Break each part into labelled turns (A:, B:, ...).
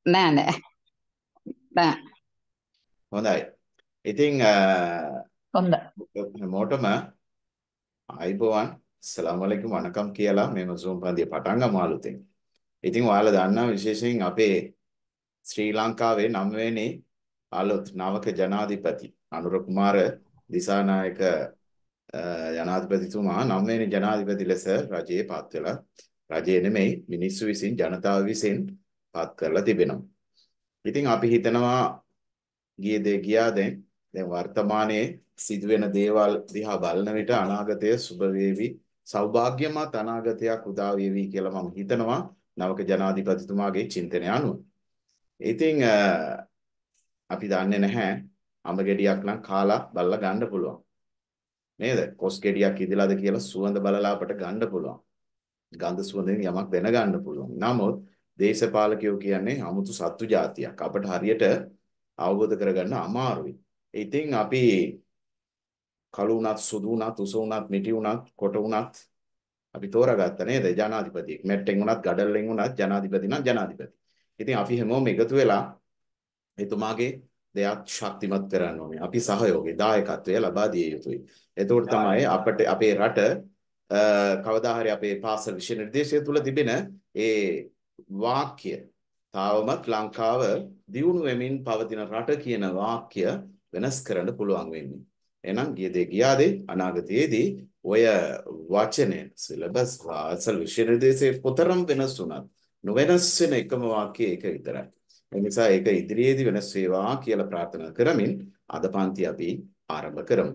A: නෑ නෑ නෑ
B: හොඳයි. ඉතින්
A: හොඳ
B: හැමෝටම ආයිබෝවන් අස්සලාමු අලයිකුම් වණකම් කියලා මේම Zoom පන්තිය පටන් ගමු අලුතෙන්. ඉතින් ඔයාලා දන්නා විශේෂයෙන් අපේ ශ්‍රී ලංකාවේ 9 වෙනි අලුත් නවක ජනාධිපති අනුර කුමාර දිසානායක ජනාධිපතිතුමා 9 වෙනි ජනාධිපති ලෙස රජයේ පත් වෙලා රජයේ නෙමෙයි මිනිස්සු විසින් ජනතාව විසින් පත් කරලා තිබෙනවා. ඉතින් අපි හිතනවා ගියා දැන් වර්තමානයේ සිදුවෙන දේවල් දිහා බලන විට අනාගතය සුබ වේවි සෞභාග්‍යමත් අනාගතයක් උදා වේවි කියලා මම හිතනවා නවක ජනාධිපතිතුමාගේ චින්තනය අනුව. ඉතින් අපි දන්නේ නැහැ අඹ ගෙඩියක් නම් කාලා බලලා ගන්න පුළුවන්. නේද? කොස් ගෙඩියක් ඉදලාද කියලා සුවඳ බලලා අපට ගන්න පුළුවන්. ගන්ධ සුවඳෙන් යමක් දැනගන්න පුළුවන්. නමුත් දේශපාලකයෝ කියන්නේ 아무තු සත්තු జాතියක්. අපට හරියට අවබෝධ කරගන්න අමාරුයි. ඉතින් අපි කළු වුණත් සුදු වුණත් උස වුණත් මිටි වුණත් කොට වුණත් අපි තෝරාගත්තා නේද ජනාධිපතියෙක්. මැට්ටෙන් වුණත් ගඩොල්ලෙන් වුණත් ජනාධිපති නම් ජනාධිපති. ඉතින් අපි හැමෝම එකතු වෙලා එතුමාගේ දෙයක් ශක්තිමත් කරන්න ඕනේ. අපි සහයෝගය දායකත්වය ලබා දිය යුතුයි. එතකොට තමයි අපට අපේ රට කවදා හරි අපේ පාසල් විෂය නිර්දේශය තුල තිබෙන ඒ වාක්‍ය තාවමත් ලංකාව දියුණු වෙමින් පවතින රට කියන වාක්‍ය වෙනස් කරන්න පුළුවන් වෙන්නේ. එහෙනම් ගියාදේ අනාගතයේදී ඔය වචනය සිලබස් පාසල් විෂය නිර්දේශයේ කොතරම් වෙනස් වුණත් නොවෙනස් වෙන එකම වාක්‍යය ඒක විතරයි. ඒ නිසා ඒක ඉදිරියේදී වෙනස් වේවා කියලා ප්‍රාර්ථනා කරමින් අද පන්ති අපි ආරම්භ කරමු.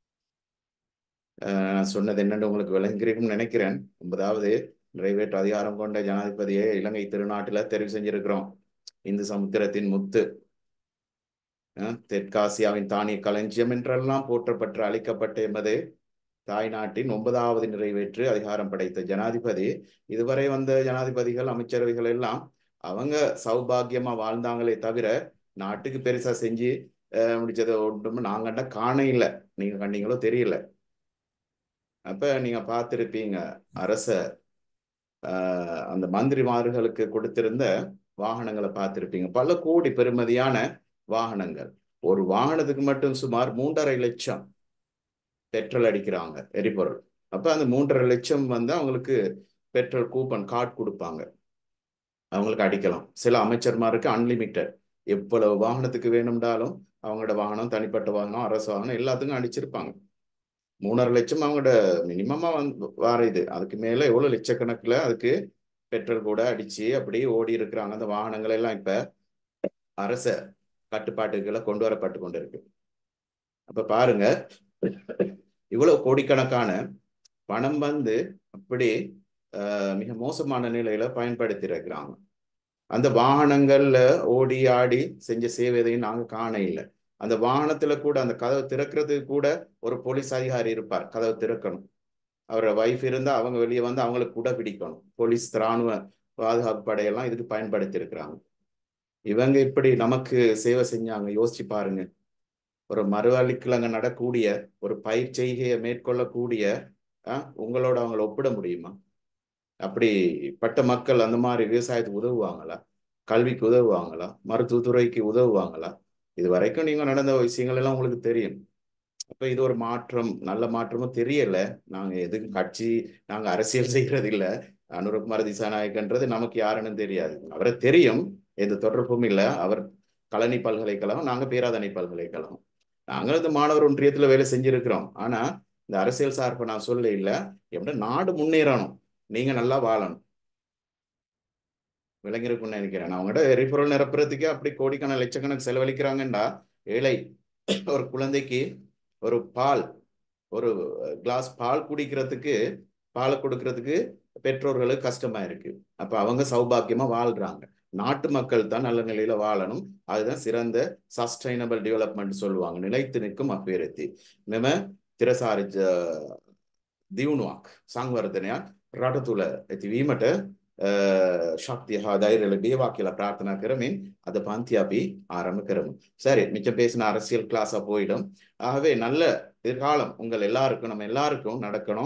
B: நான் சொன்னது என்னன்னு உங்களுக்கு விளங்கியிருக்கும்னு நினைக்கிறேன். 9வது நிறைவேற்று அதிகாரம் கொண்ட ஜனாதிபதியை இலங்கை திருநாட்டில் தெரிவு செஞ்சிருக்கிறோம். இந்து சமுத்திரத்தின் முத்து, தெற்காசியாவின் தானிய களஞ்சியம் என்றெல்லாம் போற்றப்பட்டு அழைக்கப்பட்ட எமது தாய்நாட்டின் 9வது நிறைவேற்று அதிகாரம் படைத்த ஜனாதிபதி. இதுவரை வந்த ஜனாதிபதிகள் அமைச்சரவைகள் எல்லாம் அவங்க சௌபாகியமா வாழ்ந்தாங்களே தவிர நாட்டுக்கு பெருசா செஞ்சு முடிச்சதை ஒன்றும் நாங்கண்ட காண இல்லை. நீங்க கண்டீங்களோ தெரியல. அப்ப நீங்க பார்த்திருப்பீங்க அரச அந்த மந்திரிமார்களுக்கு கொடுத்திருந்த வாகனங்களை பார்த்திருப்பீங்க. பல கோடி பெறுமதியான வாகனங்கள். ஒரு வாகனத்துக்கு மட்டும் சுமார் 3.5 லட்சம் பெட்ரோல் அடிக்கிறாங்க, எரிபொருள். அப்ப அந்த 3.5 லட்சம் வந்து அவங்களுக்கு பெட்ரோல் கூப்பன் கார்டு கொடுப்பாங்க, அவங்களுக்கு அடிக்கலாம். சில அமைச்சர்மாருக்கு அன்லிமிட்டட், எவ்வளவு வாகனத்துக்கு வேணும்னாலும் அவங்களோட வாகனம், தனிப்பட்ட வாகனம், அரசு வாகனம் எல்லாத்துக்கும் அடிச்சிருப்பாங்க. 3.5 லட்சம் அவங்களோட மினிமமா வர இது. அதுக்கு மேல எவ்வளவு லட்சக்கணக்கில் அதுக்கு பெட்ரோல் கூட அடிச்சு அப்படியே ஓடி இருக்கிறாங்க. அந்த வாகனங்கள் எல்லாம் இப்ப அரச கட்டுப்பாட்டுகளை கொண்டு வரப்பட்டு கொண்டு இருக்கு. அப்ப பாருங்க, இவ்வளவு கோடிக்கணக்கான பணம் வந்து அப்படி மிக மோசமான நிலையில பயன்படுத்தி இருக்கிறாங்க. அந்த வாகனங்கள்ல ஓடி ஆடி செஞ்ச சேவையதையும் நாங்க காண இல்லை. அந்த வாகனத்துல கூட அந்த கதவை திறக்கிறதுக்கு கூட ஒரு போலீஸ் அதிகாரி இருப்பார், கதவை திறக்கணும். அவரோட வைஃப் இருந்தா அவங்க வெளியே வந்து அவங்களுக்கு கூட பிடிக்கணும். போலீஸ், இராணுவ பாதுகாப்பு படையெல்லாம் இதுக்கு பயன்படுத்தி இருக்கிறாங்க. இவங்க இப்படி நமக்கு சேவை செஞ்சாங்க. யோசிச்சு பாருங்க, ஒரு மறுவாழ்வுக்குள்ள அங்க நடக்கூடிய ஒரு பயிர் செய்கையை மேற்கொள்ளக்கூடிய உங்களோட அவங்கள ஒப்பிட முடியுமா? அப்படிப்பட்ட மக்கள் அந்த மாதிரி விவசாயத்துக்கு உதவுவாங்களா? கல்விக்கு உதவுவாங்களா? மருத்துவத்துறைக்கு உதவுவாங்களா? இது வரைக்கும் நீங்க நடந்த விஷயங்கள் எல்லாம் உங்களுக்கு தெரியும். அப்ப இது ஒரு மாற்றம், நல்ல மாற்றமும் தெரியல. நாங்க எதுக்கு கட்சி, நாங்க அரசியல் செய்யறது இல்லை. அனுரகுமார திசாநாயக்கன்றது நமக்கு யாருன்னு தெரியாது. அவரை தெரியும், எந்த தொடர்பும் இல்லை. அவர் கலனி பல்கலைக்கழகம், நாங்க பேராதனை பல்கலைக்கழகம். நாங்களும் இந்த மாணவர் ஒன்றியத்துல வேலை செஞ்சிருக்கிறோம். ஆனா இந்த அரசியல் சார்பை நான் சொல்ல இல்லை. எப்படி நாடு முன்னேறணும், நீங்க நல்லா வாழணும். விளங்கிருக்கும்னு நினைக்கிறேன். அவங்கள்ட்ட எரிபொருள் நிரப்புறதுக்கே அப்படி கோடிக்கான லட்சக்கணக்கு செலவழிக்கிறாங்கண்டா, ஏழை ஒரு குழந்தைக்கு ஒரு பால், ஒரு கிளாஸ் பால் குடிக்கிறதுக்கு, பால் கொடுக்கறதுக்கு பெற்றோர்களுக்கு கஷ்டமா இருக்கு. அப்ப அவங்க சௌபாக்கியமா வாழ்றாங்க. நாட்டு மக்கள் தான் நல்ல நிலையில வாழணும். அதுதான் சிறந்த சஸ்டைனபிள் டெவலப்மெண்ட் சொல்லுவாங்க, நிலைத்து நிற்கும் அபிவிருத்தி. මෙම තිරසාරි දියුණුවක් සංවර්ධනයක් රට තුළ ඇතිවීමට ශක්තිය හා ධෛර්යය ලැබේවා කියලා பிரார்த்தனா කරමින් අද பந்தி අපි ஆரம்ப කරමු. சரி, மிச்சம் பேசின அரசியல் கிளாஸா போயிடும். ஆகவே நல்ல எதிர்காலம் உங்கள் எல்லாருக்கும், நம்ம எல்லாருக்கும் நடக்கணும்.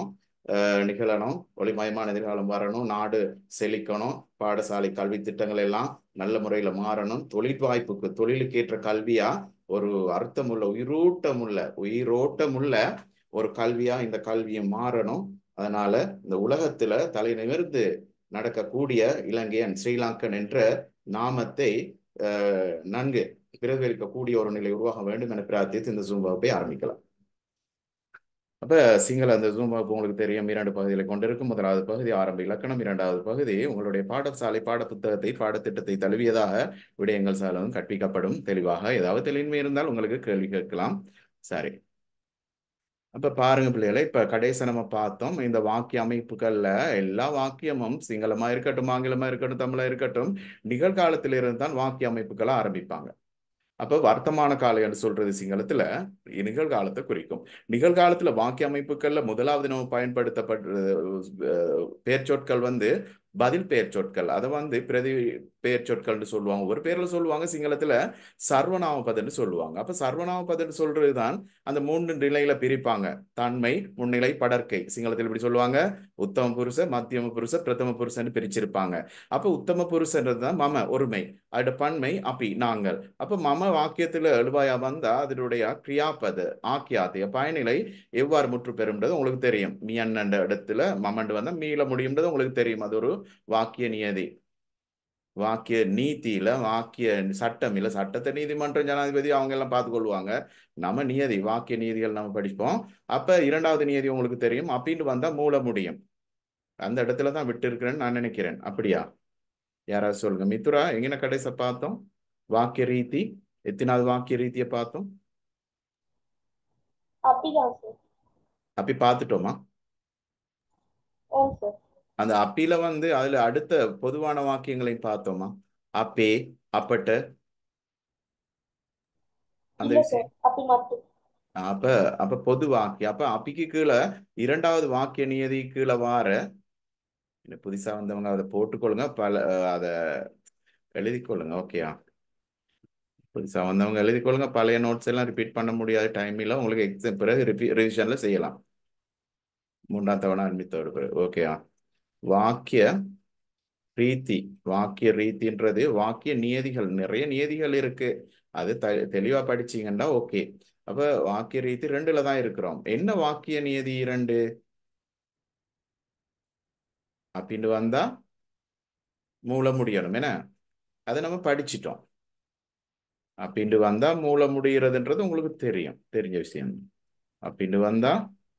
B: நிகழணும், ஒளிமயமான எதிர்காலம் வரணும், நாடு செழிக்கணும், பாடசாலை கல்வி திட்டங்கள் எல்லாம் நல்ல முறையில மாறணும், தொழில் வாய்ப்புக்கு தொழிலுக்கு ஏற்ற கல்வியா ஒரு அர்த்தமுள்ள உயிரோட்டமுள்ள ஒரு கல்வியா இந்த கல்வியும் மாறணும். அதனால இந்த உலகத்துல தலை நிமிர்ந்து நடக்கக்கூடிய இலங்கையன் ஸ்ரீலங்கன் என்ற நாமத்தை நன்கு பிரதிபலிக்கக்கூடிய ஒரு நிலை உருவாக வேண்டும் என பிரார்த்தித்து இந்த ஜூம் வகுப்பை ஆரம்பிக்கலாம். அப்ப சிங்கள அந்த ஜூம் வகுப்பு உங்களுக்கு தெரியும் 2 பகுதிகளை கொண்டிருக்கும். முதலாவது பகுதி ஆரம்ப இலக்கணம், 2வது பகுதி உங்களுடைய பாடசாலை பாட புத்தகத்தை பாடத்திட்டத்தை தழுவியதாக விடயங்கள் சாலும் கற்பிக்கப்படும். தெளிவாக ஏதாவது தெளிவின்மை இருந்தால் உங்களுக்கு கேள்வி கேட்கலாம். சரி, அப்ப பாருங்க பிள்ளைகளை, இப்ப கடைசி நம்ம பார்த்தோம் இந்த வாக்கிய அமைப்புகள்ல எல்லா வாக்கியமும் சிங்களமா இருக்கட்டும், ஆங்கிலமா இருக்கட்டும், தமிழா இருக்கட்டும், நிகழ்காலத்திலிருந்து தான் வாக்கிய அமைப்புகளை ஆரம்பிப்பாங்க. அப்ப வர்த்தமான காலம் என்று சொல்றது சிங்களத்துல நிகழ்காலத்தை குறிக்கும். நிகழ்காலத்துல வாக்கிய அமைப்புகள்ல முதலாவது நம்ம பயன்படுத்தப்படுற பெயர்ச்சொற்கள் பதில் பெயர் சொற்கள். அதை பிரதி பெயர் சொற்கள்னு சொல்லுவாங்க. ஒரு பேர்ல சொல்லுவாங்க சிங்களத்துல சர்வநாம பதன்னு சொல்லுவாங்க. அப்ப சர்வநாம பதன்னு சொல்றதுதான் அந்த 3 நிலையில பிரிப்பாங்க. தன்மை, முன்னிலை, படர்க்கை. சிங்களத்தில் இப்படி சொல்லுவாங்க, உத்தம புருஷ, மத்தியம புருஷ, பிரதம புருஷன்னு பிரிச்சிருப்பாங்க. அப்ப உத்தம புருஷன்றது தான் மம, ஒருமை. அதோட பன்மை அப்பி, நாங்கள். அப்ப மம வாக்கியத்துல எழுவாயா வந்தா அதனுடைய கிரியாபத ஆக்கியாத்திய பயனிலை எவ்வாறு முற்று பெறும்ன்றது உங்களுக்கு தெரியும். மீயண்ட இடத்துல மமண்டு வந்தா மீள முடியும்ன்றது உங்களுக்கு தெரியும். அது ஒரு வாக்கிய நியதி. வாக்கிய நீதியில வாக்கிய சட்டம் இல்ல, சட்டத்தை நீதிமன்றம் ஜனாதிபதி அவங்க எல்லாம் பார்த்துக்கொள்வாங்க. நம்ம நியதி வாக்கிய நீதிகள் நம்ம படிப்போம். அப்ப 2வது நியதி உங்களுக்கு தெரியும், அப்படின்னு வந்தா மூல முடியும். அந்த இடத்துல தான் விட்டு இருக்கிறேன்னு நான் நினைக்கிறேன். அப்படியா? யாராவது சொல்லுங்க. மிதுரா, எங்கன கடைசி பார்த்தோம் வாக்கிய ரீதி? எத்தனாவது வாக்கிய ரீதியை பார்த்தோம்? அப்படி பார்த்துட்டோமா? அந்த அப்பில அதுல அடுத்த பொதுவான வாக்கியங்களையும் பார்த்தோமா? அப்பே, அப்பட்ட, அந்த விஷயம். அப்ப அப்ப பொது வாக்கியம். அப்ப அப்பிக்கு கீழே 2வது வாக்கிய நியதி கீழே வார புதுசா வந்தவங்க அதை போட்டுக்கொள்ளுங்க, அதை எழுதிக்கொள்ளுங்க. ஓகேயா? புதுசா வந்தவங்க எழுதிக்கொள்ளுங்க. பழைய நோட்ஸ் எல்லாம் ரிப்பீட் பண்ண முடியாத டைம்ல உங்களுக்கு எக்ஸாம் பிறகு ரிவிஷன்ல செய்யலாம். 3ஆம் தவணை அன்பித்தோடு பிறகு. ஓகேயா? வாக்கிய ரீதி. வாக்கிய ரீதின்றது வாக்கிய நியதிகள். நிறைய நியதிகள் இருக்கு. அது தெளிவா படிச்சீங்கன்னா ஓகே. அப்ப வாக்கிய ரீதி 2ல தான் இருக்கிறோம். என்ன வாக்கிய நியதி 2? அப்படின்னு வந்தா மூல முடியணும். என்ன? அதை நம்ம படிச்சிட்டோம். அப்படின்னு வந்தா மூல முடிகிறதுன்றது உங்களுக்கு தெரிஞ்ச விஷயம். அப்படின்னு வந்தா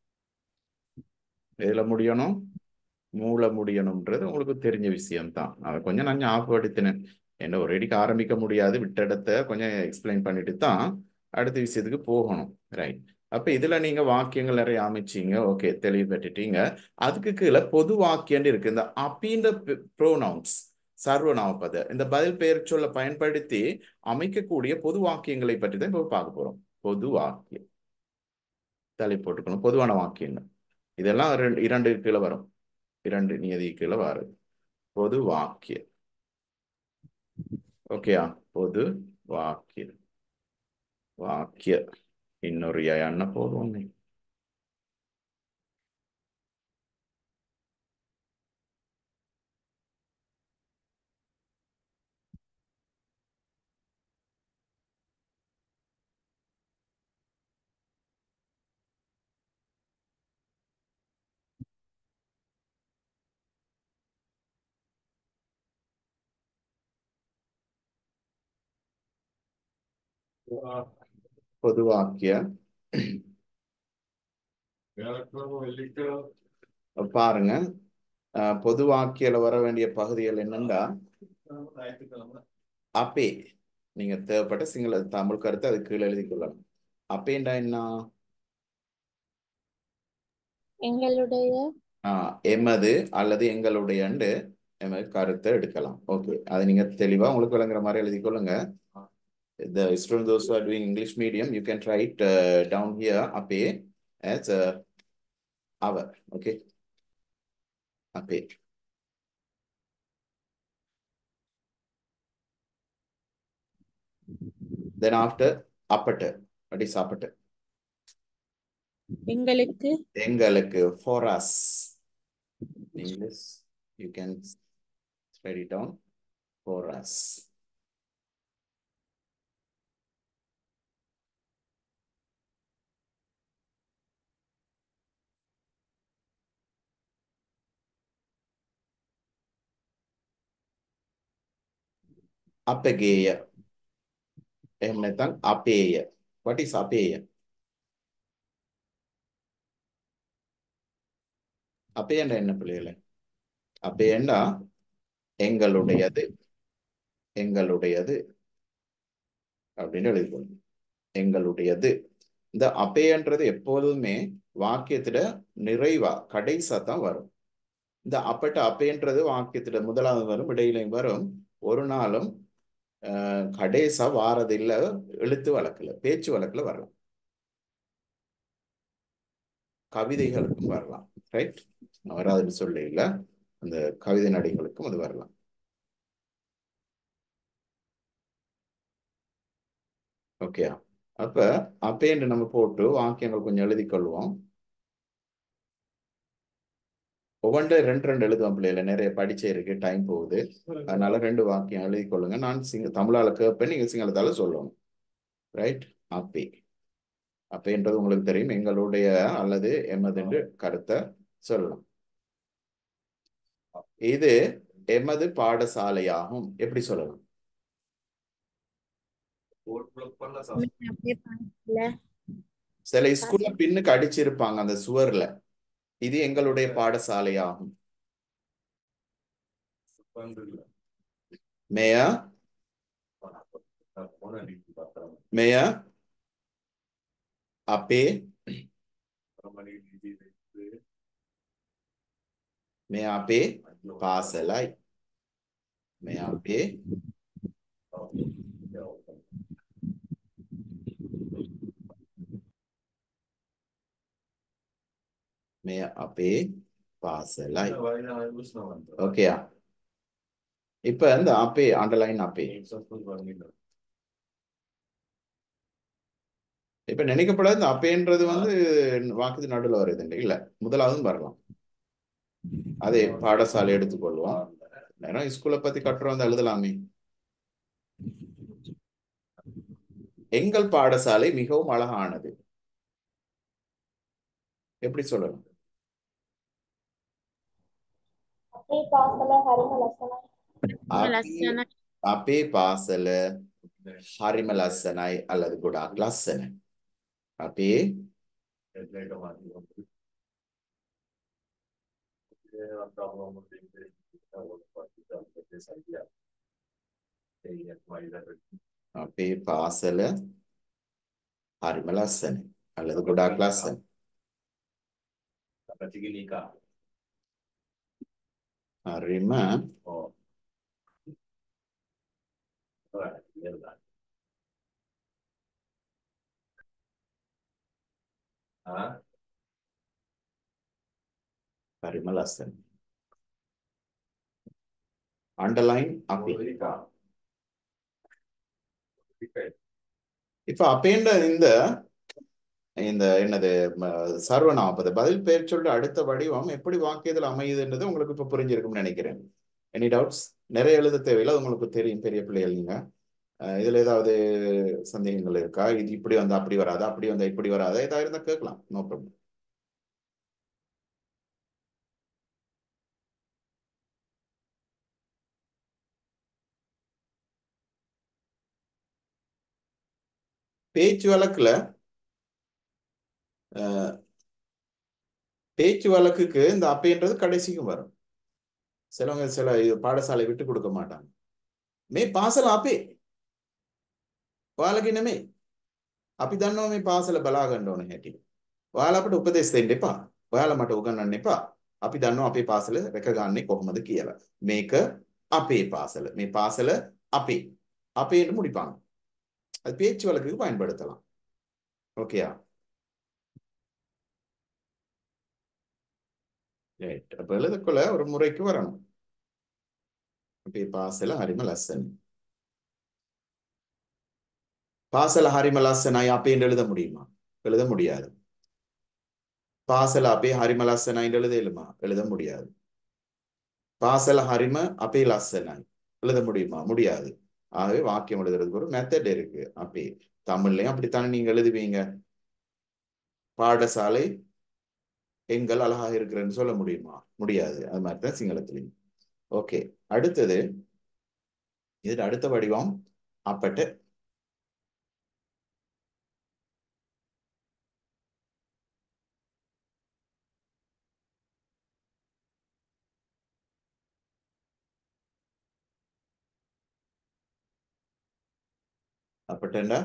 B: எதுல முடியணும்? மூல முடியணும்ன்றது உங்களுக்கு தெரிஞ்ச விஷயம்தான். அதை கொஞ்சம் நான் ஞாபகப்படுத்தினேன். என்ன ஒரேடிக்கு ஆரம்பிக்க முடியாது, விட்ட இடத்த கொஞ்சம் எக்ஸ்பிளைன் பண்ணிட்டு தான் அடுத்த விஷயத்துக்கு போகணும். ரைட். அப்ப இதுல நீங்க வாக்கியங்கள் நிறைய அமைச்சீங்க. ஓகே, தெளிவு பெற்றுட்டீங்க. அதுக்கு கீழே பொது வாக்கியம் இருக்கு. இந்த அப்பின்ற ப்ரோனவுன்ஸ், சர்வநாமபத, இந்த பதில் பெயர் சொல்ல பயன்படுத்தி அமைக்கக்கூடிய பொது வாக்கியங்களை பற்றி தான் இப்போ பார்க்க போறோம். பொது வாக்கியம் தலை போட்டுக்கணும். பொதுவான வாக்கியங்கள் இதெல்லாம் 2 கீழே வரும். 2 நியதி கீழே வரும். பொது வாக்கியம். ஓகேயா? பொது வாக்கியம். வாக்கிய இன்னொரு என்ன போதும். பொது வாக்கிய பாருங்க. பொது வாக்கியில வர வேண்டிய பகுதிகள் என்னன்னா, அப்பே நீங்க தேவைப்பட்ட சிங்கள தமிழ் கருத்து அது கீழே எழுதி கொள்ளலாம். அப்பேண்டா என்ன?
C: எங்களுடைய
B: எமது அல்லது எங்களுடைய எமது கருத்தை எடுக்கலாம். ஓகே, அது நீங்க தெளிவா உங்களுக்கு விளங்குற மாதிரி எழுதி கொள்ளுங்க. The students, those who are doing English medium, you can write down here ape as our. Okay, ape. Then after apata, what is apata?
C: எங்களுக்கு
B: எங்களுக்கு for us. In English, you can write it down for us. අපගේය. එහෙම නැත්නම් අපේය. What is අපේය? අපේයන්න என்ன பிள்ளைகளே? அப்பேண்டா எங்களுடையது, எங்களுடையது அப்படின்னு எழுதிக்கணும். எங்களுடையது. இந்த அப்பேன்றது எப்போதுமே வாக்கியத்துல நிறைவா கடைசா தான் வரும். இந்த அப்பட்ட அப்பேன்றது வாக்கியத்துல முதலாவது வரும், இடையிலையும் வரும். ஒரு நாளும் கடைசா வாரதில்ல. எழுத்து வழக்குல, பேச்சு வழக்குல வரலாம், கவிதைகளுக்கும் வரலாம். ரைட், வராதுன்னு சொல்ல இல்ல, அந்த கவிதை நடைகளுக்கும் அது வரலாம். ஓகே, அப்ப அப்பேன்னு நம்ம போட்டு வாக்கியங்கள் கொஞ்சம் எழுதி கொள்வோம். ஒவ்வொன்றும் ரெண்டு எழுதுவோம் பிள்ளைல, நிறைய படிச்சே இருக்கு, டைம் போகுது. அதனால 2 வாக்கியம் எழுதி கொள்ளுங்க. நான் தமிழால கேட்பேன், நீங்க சிங்களத்தால சொல்லணும். ரைட், அப்பே. அப்பேன்றது உங்களுக்கு தெரியும், எங்களுடைய அல்லது எமது என்று கருத்தை சொல்லலாம். இது எமது பாடசாலையாகும். எப்படி சொல்லலாம்? சில ஸ்கூல்ல பின்னுக்கு அடிச்சிருப்பாங்க அந்த சுவர்ல. இது எங்களுடைய பாடசாலையாகும். மேயா மேயா அப்பே මේ අපේ පාසලයි. මේ අපේ මේ අපේ පාසලයි. ஓகேயா? இப்ப இந்த அப்பே அண்டர்லைன் அப்பே. இப்ப நினைக்கப்படாது இந்த அப்பேன்றது வாக்குது நடுவில் வருது இல்ல, முதலாவதும் வரலாம். அதே பாடசாலை எடுத்துக்கொள்வோம். நேரம் ஸ்கூலை பத்தி கட்டுறோம் வந்து எழுதலாமே. எங்கள் பாடசாலை மிகவும் அழகானது. எப்படி சொல்லணும்? අපේ පාසල හරිම ලස්සනයි அல்லது ගොඩාක් ලස්සනයි. අපේ අපේ පාසල හරිම ලස්සනයි அல்லது ගොඩාක් ලස්සනයි. හරිම හරිම ලස්සනයි. அண்டர்லைன் அப்பே. இப்ப அப்பேன்ற இந்த என்னது சர்வநாமபத பதில் பெயர் சொல்ற அடுத்த வடிவம் எப்படி வாக்கியத்தில் அமையுதுன்றது உங்களுக்கு இப்ப புரிஞ்சிருக்கும்னு நினைக்கிறேன். Any doubts? நிறைய எழுத தேவையில்லை, உங்களுக்கு தெரியும், பெரிய பிள்ளைகள் நீங்க. இதுல ஏதாவது சந்தேகங்கள் இருக்கா? இது இப்படி வந்தா அப்படி வராதா, அப்படி வந்தா இப்படி வராதா, ஏதாவது இருந்தா கேட்கலாம், நோ ப்ராப்ளம். பேச்சு வழக்குக்கு இந்த அப்பேன்றது கடைசிக்கும் வரும். சிலவங்க சில பாடசாலை விட்டு கொடுக்க மாட்டாங்க. மே பாசல அப்பே ඔයාලගේ නෙමෙයි. අපි දන්නවා මේ පාසල බලා ගන්න ඕන හැටි. ඔයාලා අපිට උපදෙස් දෙන්න එපා. ඔයාලා මට උගන්වන්න එපා. අපි දන්නවා අපේ පාසල රැකගන්නේ කොහොමද කියලා. මේක අපේ පාසල. මේ පාසල අපේ. අපේට முடிப்பாங்க. அது பேச்சு வழக்குக்கு பயன்படுத்தலாம். ஓகேயா? ரைட். அப்ப எழுதக்குள்ள ஒரு முறைக்கு வரணும். අපේ පාසල හරිම ලස්සනයි. பாசல ஹரிம லස්සනයි அப்பேன்னு எழுத முடியுமா? எழுத முடியாது. பாசல அப்பே ஹரிம லස්සනයි எழுத இயலுமா? எழுத முடியாது. பாசல ஹரிம அப்பே லස්සනයි எழுத முடியுமா? முடியாது. ஆகவே வாக்கியம் எழுதுறதுக்கு ஒரு மெத்தட் இருக்கு. அப்பே தமிழ்லயும் அப்படித்தானே நீங்க எழுதுவீங்க. பாடசாலை எங்கள் அழகாக இருக்கிறேன்னு சொல்ல முடியுமா? முடியாது. அது மாதிரி தான் சிங்களத்திலையும். ஓகே, அடுத்தது இது அடுத்த வடிவம் அப்பட்ட. அப்பட்டண்டா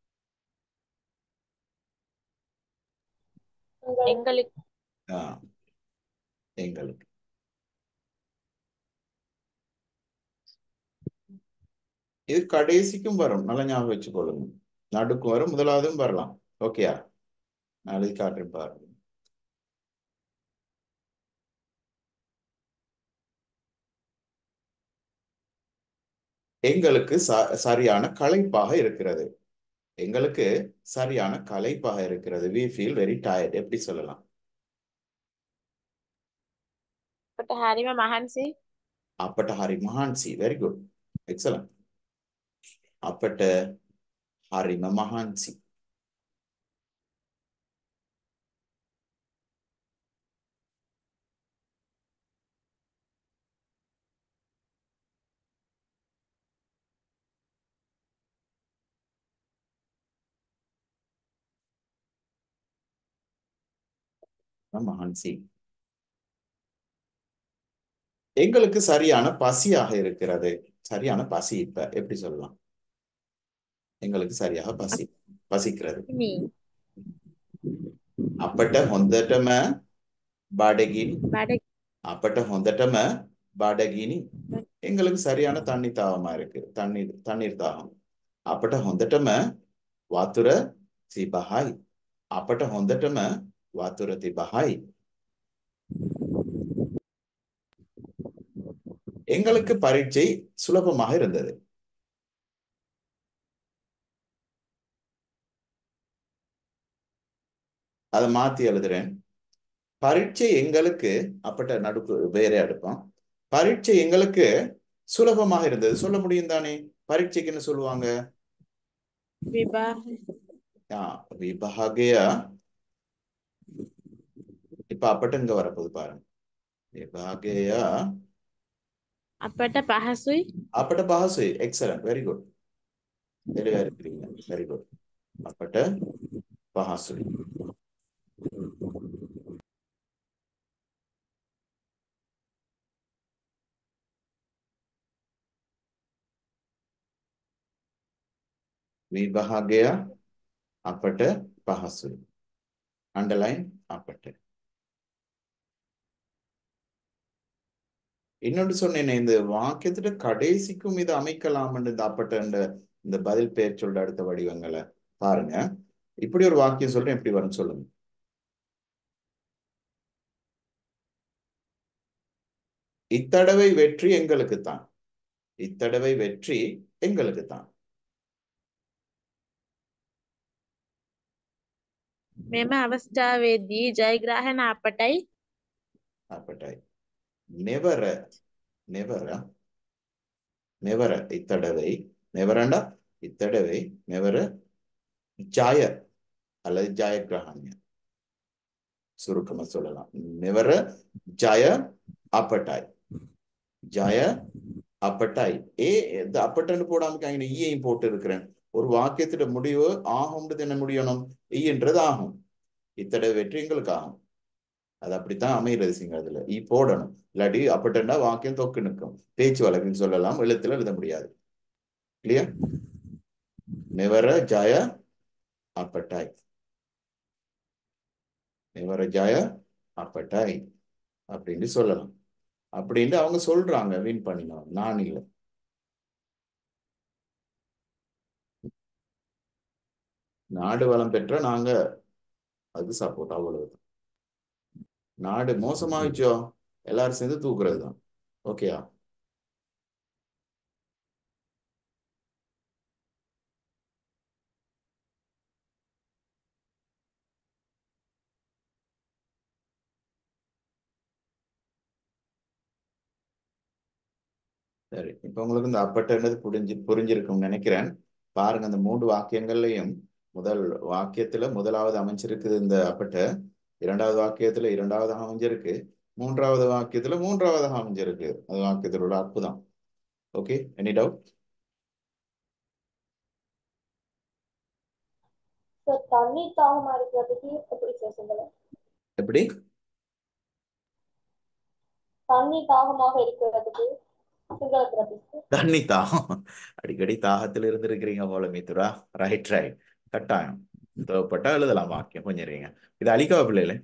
C: எங்களுக்கு
B: எங்களுக்கு. இது கடைசிக்கும் வரும், நல்லா ஞாபகம் வச்சுக்கொள்ளுங்க. நடுக்கும் வரும், முதலாவதும் வரலாம். ஓகேயா? நான் எழுதி காட்டுறேன் பாருங்க. எங்களுக்கு சரியான களைப்பாக இருக்கிறது. எங்களுக்கு சரியான களைப்பாக இருக்கிறது. we feel very tired. எப்படி சொல்லலாம்?
C: අපට හරිම මහන්සි.
B: අපට හරි මහන්සි. very good, excellent. අපට හරිම මහන්සි. மහන්சி. எங்களுக்கு சரியான பசியாக இருக்கிறது. சரியான பசி. இப்ப எப்படி சொல்லலாம்? எங்களுக்கு சரியாக பசிக்கிறது.
C: හිමි.
B: අපට හොඳටම බඩගිනි.
C: බඩ
B: අපට හොඳටම බඩගිනි. எங்களுக்கு சரியான தண்ணி தாகமா இருக்கு. தண்ணீர் தாகம். අපට හොඳටම වතුර තිබහයි. අපට හොඳටම වතුර තිබහයි. எங்களுக்கு பரீட்சை சுலபமாக இருந்தது. அதை மாத்தி எழுதுறேன். பரீட்சை எங்களுக்கு அப்பட்ட நடுக்கு வேற எடுப்போம். பரீட்சை எங்களுக்கு சுலபமாக இருந்தது சொல்ல முடியும் தானே? பரீட்சைக்கு என்ன சொல்லுவாங்க? விபாகய. இப்ப அப்பட்ட இங்க வரப்போது பாருங்க. விபாகய
C: අපට පහසුයි.
B: அப்பட்ட பஹசுய். Excellent, very good. தெளிவா இருக்கிறீங்க. Very good. அப்பட்ட பஹசுய். විභාගය අපට පහසුයි. අන්ඩර්ලයින් අපට. இன்னொன்று சொன்னேன், இந்த வாக்கியத்துல கடைசிக்கும் இது அமைக்கலாம். இந்த அப்பட்ட இந்த பதில் பெயர் சொல்ற அடுத்த வடிவங்களை பாருங்க. இப்படி ஒரு வாக்கியம் சொல்றேன், எப்படி வரும் சொல்லுங்க. இத்தடவை வெற்றி எங்களுக்கு தான். இத்தடவை வெற்றி எங்களுக்கு தான்.
C: මෙම අවස්ථාවේදී ජයග්‍රහණ අපටයි.
B: அப்பட்டாய். நெவர நெவர நெவர இத்தடவை நெவரண்டா இத்தடவை நெவர ஜாய அல்லது ஜாயகிரகாணிய சுருக்கமா சொல்லலாம். நெவர ஜாய அப்பட்டாய். ஜாய அப்பட்டாய். அப்பட்டன்னு போடாம ஈயையும் போட்டு இருக்கிறேன். ஒரு வாக்கியத்திட முடிவு ஆகும்ன்றது என்ன முடியணும்? ஈன்றது ஆகும். இத்தடவை வெற்றி எங்களுக்கு ஆகும். அது அப்படித்தான் அமைகிறது சிங்களத்துல. ஈ போடணும். இல்லாட்டி அப்பட்டா வாக்கியம் தொக்கு நிற்கும். பேச்சு வழக்குன்னு சொல்லலாம், எழுத்துல எழுத முடியாது. கிளியர்? நெவர ஜாய அப்பட்டாய். நெவர ஜாய அப்பட்டாய் அப்படின்னு சொல்லலாம். அப்படின்னு அவங்க சொல்றாங்க. வின் பண்ணினோம், நான் இல்லை. நாடு வளம் பெற்ற நாங்க அதுக்கு சப்போர்ட். அவ்வளவு. நாடு மோசமாயிச்சோ எல்லாரும் சேர்ந்து தூக்குறது தான். ஓகேயா? சரி, இப்ப உங்களுக்கு இந்த அப்பட்டது புரிஞ்சிருக்கும்னு நினைக்கிறேன். பாருங்க, அந்த 3 வாக்கியங்கள்லையும் முதல் வாக்கியத்துல முதலாவது அமைஞ்சிருக்குது இந்த அப்பட்ட, இரண்டாவது வாக்கியத்துல இரண்டாவதாக அமைஞ்சிருக்கு, மூன்றாவது வாக்கியத்துல மூன்றாவதாக அமைஞ்சிருக்கு. அது வாக்கியத்தில் உள்ள அற்புதம். Okay, any doubt?
D: சார் தண்ணீர் தாகமா இருக்கிறதுக்கு எப்படி சார் சொல்லுங்க?
B: எப்படி?
D: தண்ணீர் தாகமாக இருக்கிறதுக்கு சிங்களத்துல எப்படி?
B: தண்ணி தாகம். அடிக்கடி தாகத்தில் இருந்திருக்கிறீங்க போல மித்துரா. ரைட் ரைட், கட்டாயம் தேவைப்பட்டா எழுதலாம் வாக்கியம். கொஞ்சம் இருங்க, இது அழிக்கவா பிள்ளைல?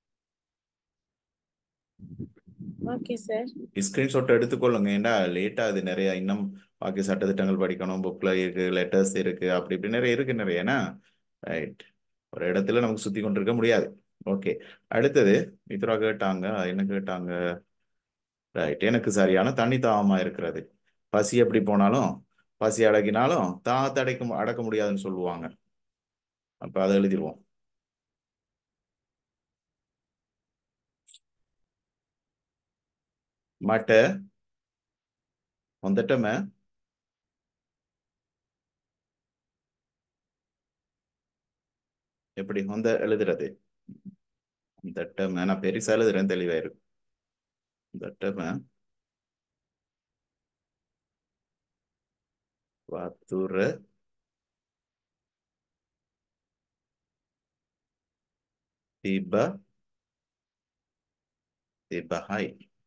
C: Okay sir.
B: ஸ்கிரீன்ஷாட் எடுத்துக்கொள்ளுங்க, ஏன்னா லேட் ஆகுது நிறைய. இன்னும் பாக்கி சட்டத்திட்டங்கள் படிக்கணும், புக்ல இருக்கு, லெட்டர்ஸ் இருக்கு, அப்படி இப்படி நிறைய இருக்கு நிறையனா. ரைட், ஒரு இடத்துல நமக்கு சுத்தி கொண்டிருக்க முடியாது. ஓகே, அடுத்தது மித்ரா கேட்டாங்க, என்ன கேட்டாங்க? ரைட், எனக்கு சரியான தண்ணி தாகமா இருக்கிறது. பசி எப்படி போனாலும், பசி அடக்கினாலும் தாகத்தை அடக்க முடியாதுன்னு சொல்லுவாங்க. அப்ப அதை எழுதிடுவோம். மட்ட வந்துட்டமே எப்படி வந்து எழுதுறது? தட்டம நான் பெருசா எழுதுறேன், தெளிவாயிரும். தட்டம வாத்துற tiba tibahai.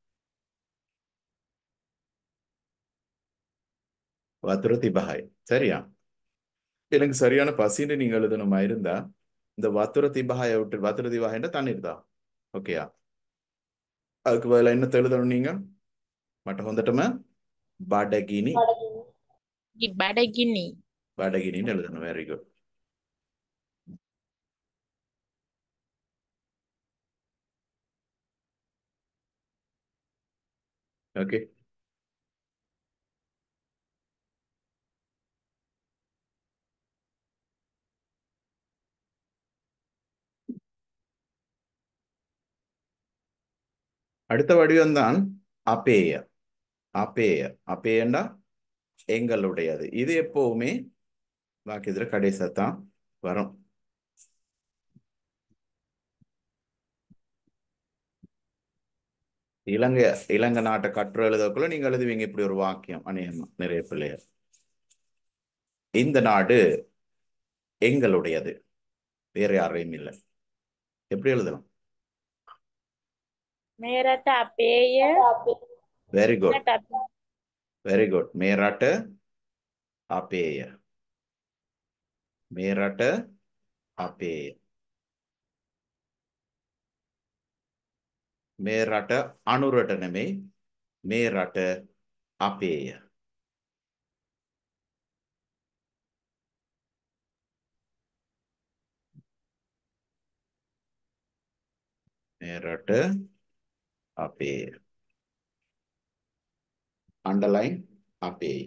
B: வாத்துற திபஹாய், சரியா? எனக்கு சரியான பசின்னு நீங்க எழுதணுமா இருந்தா இந்த வாத்துற திபஹாயை விட்டு வாத்துற திபஹாய்ன்ற தண்ணீர் தான். ஓகேயா? அதுக்கு பதிலா என்ன எழுதணும் நீங்க? மட்டும் வந்துட்டோமே பாடகினி.
C: படகினி.
B: பாடகினின்னு எழுதணும். Very good. ஓகே, அடுத்த வடிவம் தான் அப்பேய. அப்பேய, அப்பேயண்டா எங்களுடையது. இது எப்பவுமே வாக்கியத்துல கடைசியத்தான் வரும். இலங்கை நாட்டை கற்று எழுதக்குள்ள நீங்க எழுதுவீங்க இப்படி ஒரு வாக்கியம். அநேகமா நிறைய பிள்ளையர், இந்த நாடு எங்களுடையது, வேற யாரையும் இல்லை. எப்படி எழுதலாம்?
C: மேரட்ட அப்பேய.
B: Very good, very good. மேராட்ட அப்பேய, மேராட்ட அப்பேய. மேராட்ட අනුරට නෙමෙයි, மேராட்ட அப்பேய. மேராட்ட அப்பேய. அண்டர்லைன் அப்பேய.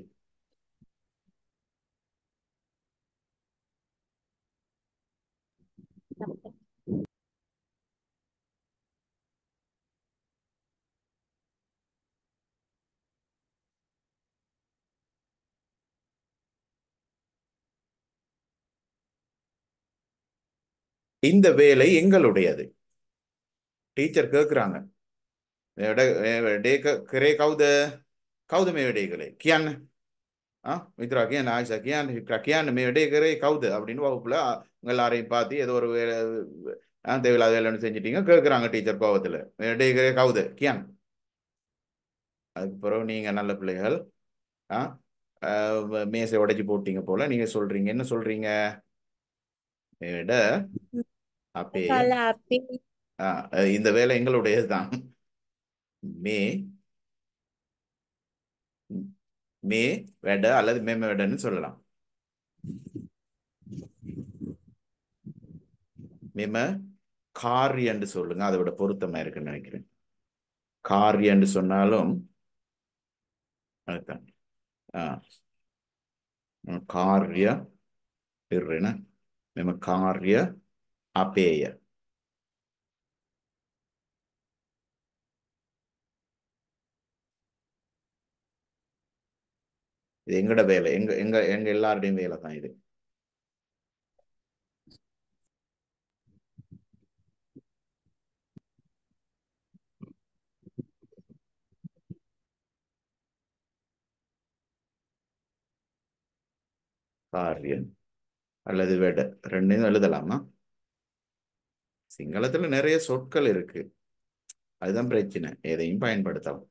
B: இந்த வேலை எங்களுடையது. டீச்சர் கேக்குறாங்க, කරේ කවුද? කවුද මේ වැඩේ කළේ කියන්න. மித்ரா කියන්න, ஆயிஷா කියන්න මේ වැඩේ කරේ கவுது அப்படின்னு வகுப்புல உங்க எல்லாரையும் பார்த்து ஏதோ ஒரு வேலை, தேவையில்லாத வேலைன்னு செஞ்சிட்டீங்க கேட்குறாங்க டீச்சர் கோவத்துல. வேடே කරේ கவுது කියන්න. அதுக்கு பிறகு நீங்க நல்ல பிள்ளைகள் மேசை உடைச்சு போட்டீங்க போல நீங்க சொல்றீங்க. என்ன சொல்றீங்க? விட அப்பே இந்த வேலை எங்களுடையதுதான். மே மே வெட அல்லது மேம வெடன்னு சொல்லலாம். மேம காரியன்னு சொல்லுங்க, அதை விட பொருத்தமா இருக்குன்னு நினைக்கிறேன். காரியன்னு சொன்னாலும் அதுதான் காரிய இருன மேம காரிய அப்பேய. இது எங்கட வேலை, எங்க எங்க எங்க எல்லாருடையும் வேலை தான் இது. காரியம் அல்லது விட ரெண்டையும் எழுதலாமா? சிங்களத்துல நிறைய சொற்கள் இருக்கு, அதுதான் பிரச்சனை. எதையும் பயன்படுத்தலாம்.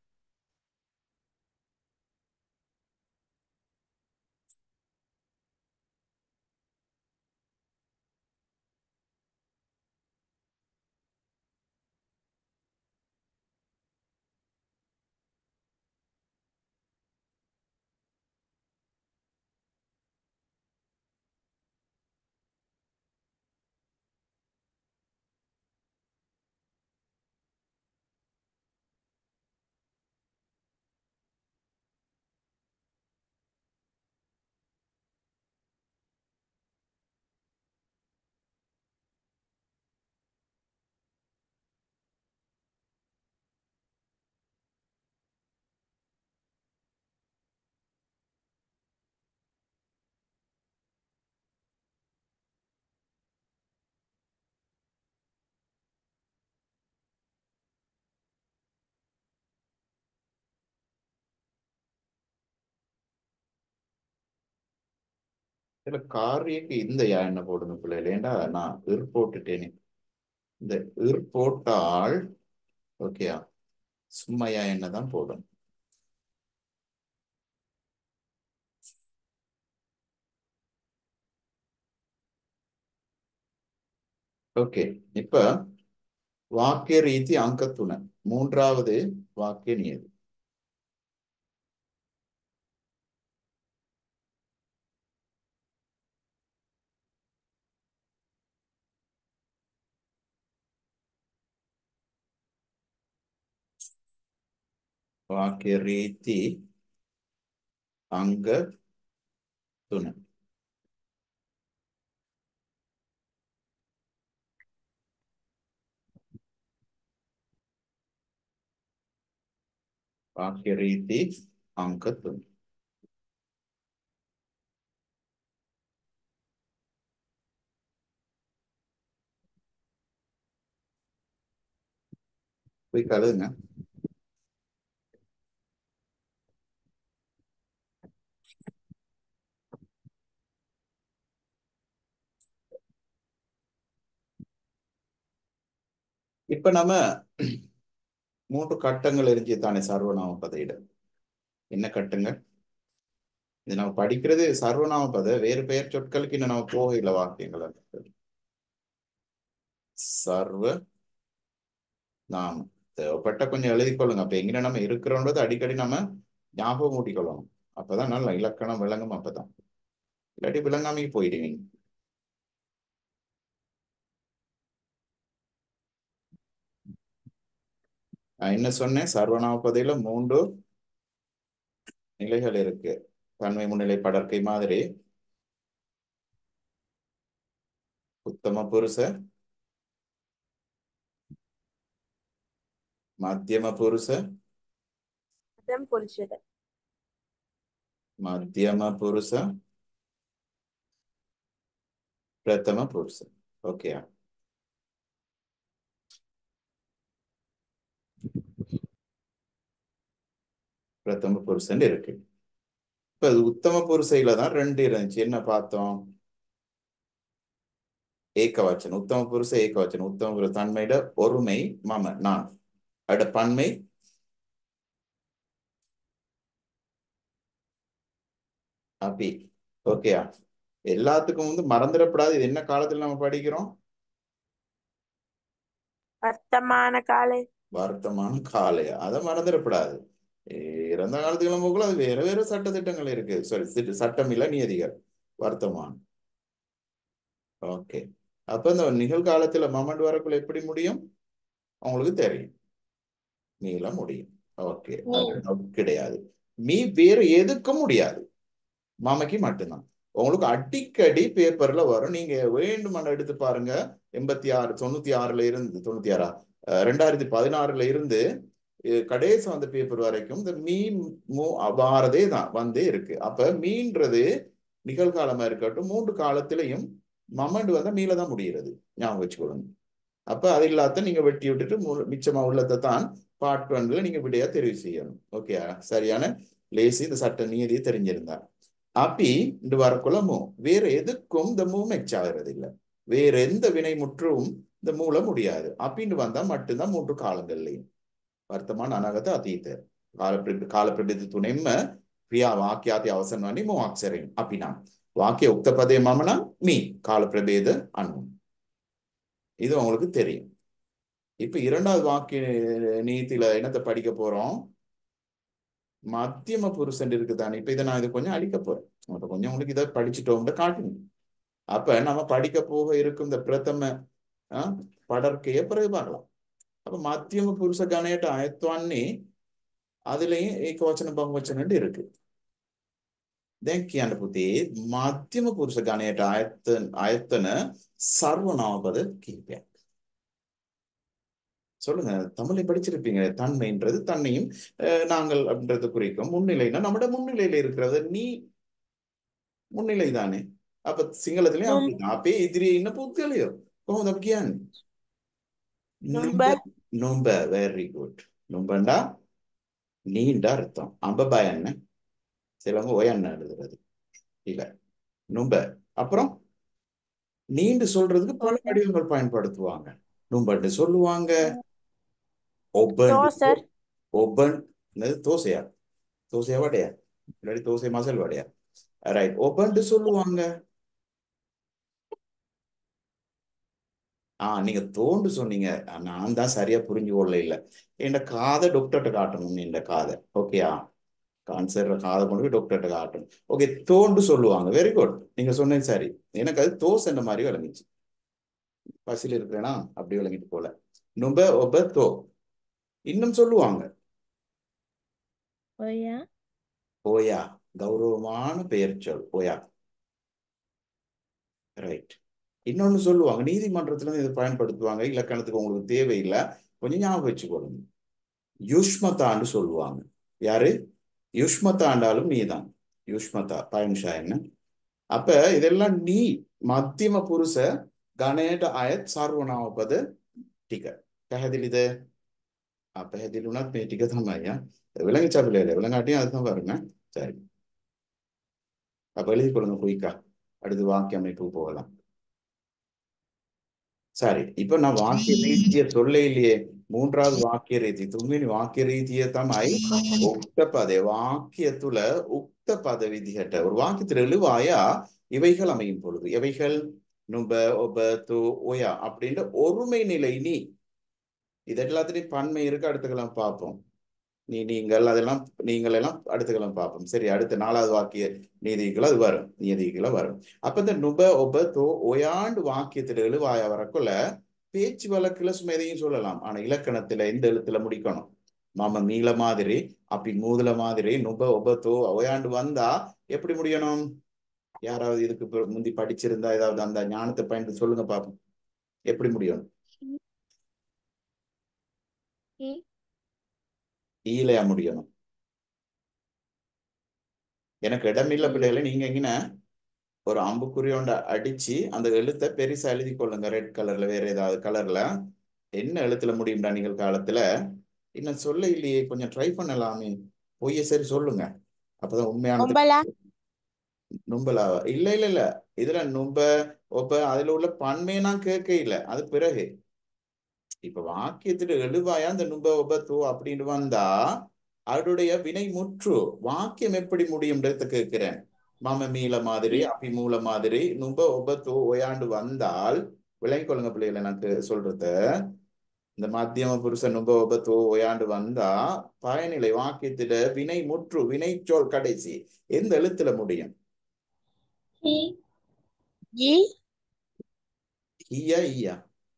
B: இதுல காரியக்கு இந்த யா என்ன போடணும் பிள்ளைகள்? ஏண்டா நான் போட்டுட்டேனே. இந்த போட்டால் ஓகேயா, சும்மையா என்னதான் போடணும். ஓகே, இப்ப வாக்கிய ரீதி அங்கத்துணை மூன்றாவது வாக்கிய நியதி. வாக்கிய ரீதி அங்க துணை. வாக்கிய ரீதி அங்க துணை. போய் கழுதுங்க. இப்ப நம்ம 3 கட்டங்கள் இருந்துச்சு தானே சர்வநாம பதையிட. என்ன கட்டங்கள்? இது நம்ம படிக்கிறது சர்வநாம பத, வேறு பெயர் சொற்களுக்கு இன்னும் நம்ம போகல. வாக்கியங்கள் சர்வ நாம தேவைப்பட்ட கொஞ்சம் எழுதிக்கொள்ளுங்க. அப்ப எங்க நம்ம இருக்கிறோன்றது அடிக்கடி நம்ம ஞாபகம் ஊட்டிக்கொள்ளணும். அப்பதான் நல்ல இலக்கணம் விளங்கும். அப்பதான் இல்லாட்டி விளங்காமைக்கு போயிடுவீங்க. நான் என்ன சொன்னேன்? சர்வநாம பதையில 3 நிலைகள் இருக்கு. தன்மை முன்னிலை படற்கை மாதிரி, உத்தம புருஷ, மத்தியம புருஷ, மத்தியம புருஷ, பிரதம புருஷ. ஓகேயா? பிரதம புருஷன் இருக்கு. இப்ப உத்தம புருஷையில தான் 2 இருந்துச்சு. என்ன பார்த்தோம்? ஏகவச்சனம். உத்தம புருஷ ஏகவச்சனம். உத்தம புருஷ தன்மையிட ஒருமை மம நான். அட பன்மை அபி. ஓகேயா? எல்லாத்துக்கும் மறந்துடப்படாது. இது என்ன காலத்துல நம்ம படிக்கிறோம்?
C: வர்த்தமான காலை.
B: வர்த்தமான காலையா? அதை மறந்துடப்படாது. இறந்த காலத்துக்கு நம்ம அது வேற வேற சட்ட திட்டங்கள் இருக்கு. சாரி, சட்டம் இல்ல, நியதிகள். வர்த்தமானம். ஓகே, அப்ப இந்த நிகழ்காலத்துல மமண்ட் வரக்குள்ள எப்படி முடியும் உங்களுக்கு தெரியும். மீள முடியும். ஓகே, அது கிடையாது. மீ வேற எதுக்கும் முடியாது, மாமைக்கு மட்டும்தான். உங்களுக்கு அடிக்கடி பேப்பர்ல வரும். நீங்க வேண்டுமான எடுத்து பாருங்க. 86 96ல இருந்து 96 2016 இருந்து கடைசி அந்த பேப்பர் வரைக்கும் இந்த மீன் வாரதே தான் வந்தே இருக்கு. அப்ப மீன்றது நிகழ்காலமா இருக்கட்டும் 3 காலத்திலையும் மமண்டு வந்தா மீள தான் முடிகிறது, ஞாபகம் வச்சுக்கொள்ளுங்க. அப்ப அது இல்லாத நீங்க வெட்டி விட்டுட்டு மிச்சமா உள்ளத்தை தான் பார்ட் 1ல நீங்க விடையா தெரிவு செய்யணும். ஓகே, சரியான லேசி இந்த சட்ட நீதியை தெரிஞ்சிருந்தா அப்படி இந்த வரக்குள்ள வேற எதுக்கும் இந்த மெச் ஆகிறது இல்லை. வேற எந்த வினை முற்றும் இந்த மூல முடியாது. அப்படின்னு வந்தா மட்டும்தான் 3 காலங்கள்லையும் වර්තමාන අනාගත අතීත කාල ප්‍රභේද තුනෙන්ම ක්‍රියා වාක්‍යාති අවසන් වන්නේ මො අක්ෂරයෙන්. අපි නම් வாக்கிய உக்த பதே மம නම් மீ கால பிரபேத அணு. இது உங்களுக்கு தெரியும். இப்ப இரண்டாவது வாக்கிய நீதியில என்னத்தை படிக்க போறோம்? மத்தியம புருஷன் இருக்குதானே. இப்ப இதை நான் இது கொஞ்சம் அழிக்க போறேன். கொஞ்சம் உங்களுக்கு இதை படிச்சுட்டோம்னு காட்டுங்க. அப்ப நம்ம படிக்க போக இருக்கும் இந்த பிரதம படற்கைய பிறகு பார்க்கலாம். அப்ப மத்தியம புருஷ கணයට අයත් වන්නේ அதுலயும் ஏகவචන බහුවචන இருக்கு. දැන් කියන්න පුතේ මධ්‍යම පුරුෂ ගණයට අයත්වන சர்வநாமபத கீழ்ப்பேன். சொல்லுங்க, தமிழை படிச்சிருப்பீங்க. தன்மைன்றது தன்னையும் நாங்கள் அப்படின்றது குறிக்கும். முன்னிலைன்னா நம்மட முன்னிலையில இருக்கிறது நீ முன்னிலை தானே. அப்ப சிங்களத்திலயும் அப்படிதான். அப்பே இதிரி என்ன பூத்தியலையோ කොහොමද අපි කියන්නේ? நும்ப. Very good. நும்பண்டா நீண்ட அர்த்தம். அம்ப பயன்னு சிலவங்க ஒயன்னு எழுதுறது இல்ல. நும்ப. அப்புறம் நீண்டு சொல்றதுக்கு பல வடிவங்கள் பயன்படுத்துவாங்க. நும்பன்னு சொல்லுவாங்க. ஒப்பன் தோசையா தோசையா வடையா இல்லாட்டி தோசை மசால் வடையா. ரைட். ஒப்பன்ட்டு சொல்லுவாங்க. நீங்க தோண்டு சொன்னீங்க. நான் தான் சரியா புரிஞ்சு கொள்ள இல்லை. என் காதை டாக்டர்கிட்ட காட்டணும். இந்த காதை ஓகேயா? கான்சர் காதை கொண்டு போய் டாக்டர்கிட்ட காட்டணும். ஓகே, தோண்டு சொல்லுவாங்க. Very good. நீங்க சொன்னது சரி. எனக்கு அது தோசை இந்த மாதிரி விளங்கிச்சு. பசியில் இருக்கிறேனா அப்படி விளங்கிட்டு போல. நுப ஒப தோ. இன்னும் சொல்லுவாங்க. ஓயா. கௌரவமான பெயர் சொல் ஓயா. ரைட். இன்னொன்னு சொல்லுவாங்க. நீதிமன்றத்துல இதை பயன்படுத்துவாங்க. இலக்கணத்துக்கு உங்களுக்கு தேவையில்லை, கொஞ்சம் ஞாபகம் வச்சுக்கொள்ளுங்க. யுஷ்மதான்னு சொல்லுவாங்க. யாரு? யுஷ்மதாண்டாலும் நீதான். யுஷ்மதா பயன்ஷா என்ன. அப்ப இதெல்லாம் நீ மத்தியம புருஷ ගණයට අයත් සර්වනාමපද ටික. පැහැදිලිද? පැහැදිලි වුණත් මේ ටික තමයි. விளங்கிச்சா பிள்ளைகளே? விளங்காட்டியும் அதுதான் பாருங்க. சரி, அப்ப எழுதி கொள்ளுங்க குயிக்கா. அடுத்து வாக்கிய அமைப்பு போகலாம். சரி, இப்ப நான் வாக்கிய ரீதிய சொல்ல இல்லையே. மூன்றாவது வாக்கிய ரீதி තුන්වෙනි வாக்கிய ரீதிய තමයි உக்த பதே. வாக்கிய තුල உக்த பத விதிகட்ட ஒரு வாக்கியத்தில் எழுவாயா இவைகள் அமையும் பொழுது எவைகள்? நுப ஒப து ஒயா அப்படின்ற ஒருமை நிலை நீ. இது எல்லாத்துலயும் பன்மை இருக்கு. அடுத்துக்கலாம் பார்ப்போம். நீ நீங்கள் அதெல்லாம் நீங்கள் எல்லாம் அடுத்துக்கலாம் பார்ப்போம். சரி, அடுத்த 4வது வாக்கிய நீதிகள் அது வரும். நீதிகளை வரும். அப்ப இந்த நுப ஒப தோ ஒயாண்டு வாக்கியத்தில் எழுவாயா வரக்குள்ள பேச்சு வழக்குல சும்மா எதையும் சொல்லலாம். ஆனா இலக்கணத்துல எந்த எழுத்துல முடிக்கணும்? மாம மீள மாதிரி அப்படி மூதுல மாதிரி நுப ஒப தோ ஒயாண்டு வந்தா எப்படி முடியணும்? யாராவது இதுக்கு முந்தி படிச்சிருந்தா ஏதாவது அந்த ஞானத்தை பயன்படுத்தி சொல்லுங்க பாப்போம். எப்படி முடியணும்? ஈலையா முடியணும். எனக்கு இடமில்ல பிள்ளைகளை. நீங்க எங்கன ஒரு அம்புக்குறியோண்ட அடிச்சு அந்த எழுத்தை பெருசா எழுதி கொள்ளுங்க. ரெட் கலர்ல வேற ஏதாவது கலர்ல. என்ன எழுத்துல முடியும்டா நீங்கள் காலத்துல? இன்னும் சொல்ல இல்லையே, கொஞ்சம் ட்ரை பண்ணலாமே. பொய்ய சரி சொல்லுங்க, அப்பதான் உண்மையான. நும்பலாவா? இல்ல இல்ல இல்ல. இதுல நும்ப ஒப்ப அதுல உள்ள பன்மையை நான் கேட்க இல்லை. அது பிறகு இப்ப வாக்கியத்துல எழுவாயா அந்த நும்ப ஒப தூ அப்படின்னு வந்தா அவருடைய வினை முற்று வாக்கியம் எப்படி முடியும்ன்றத கேட்கிறேன். மாம மீள மாதிரி அப்படி மூல மாதிரி நும்ப ஒப தூ ஒயாண்டு வந்தால் விளங்கி கொள்ளுங்க பிள்ளைகளை. எனக்கு சொல்றத இந்த மத்தியம புருஷன் நும்ப ஒப தூ ஒயாண்டு வந்தா பயனிலை வாக்கியத்துல வினை முற்று வினை சொல் கடைசி எந்த எழுத்துல முடியும்? ஈயா ஈயா?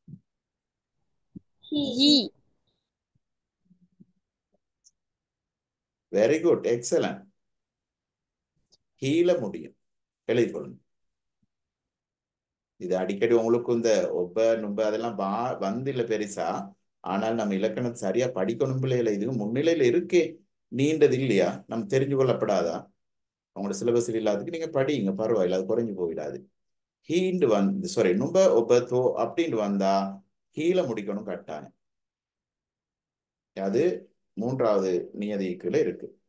B: Very good, excellent. ஹீல முடியும். எழுதி கொள்ளுங்க. இது அடிக்கடி உங்களுக்கு இந்த ஒப்ப நும்ப அதெல்லாம் வந்து இல்ல பெருசா. ஆனால் நம்ம இலக்கணம் சரியா படிக்கணும் பிள்ளைகளை. இது முன்னிலையில இருக்கே, நீண்டது இல்லையா, நம்ம தெரிஞ்சு கொள்ளப்படாதா? உங்களோட சிலபஸில் இல்லாததுக்கு நீங்க படிங்க, பரவாயில்ல, அது குறைஞ்சு போயிடாது. ஹீண்டு வந்து சாரி நும்ப ஒப்பத்தோ அப்படின்ட்டு வந்தா கீழே முடிக்கணும் கட்டாயம். அது 3வது நியதிக்குள்ள இருக்கு.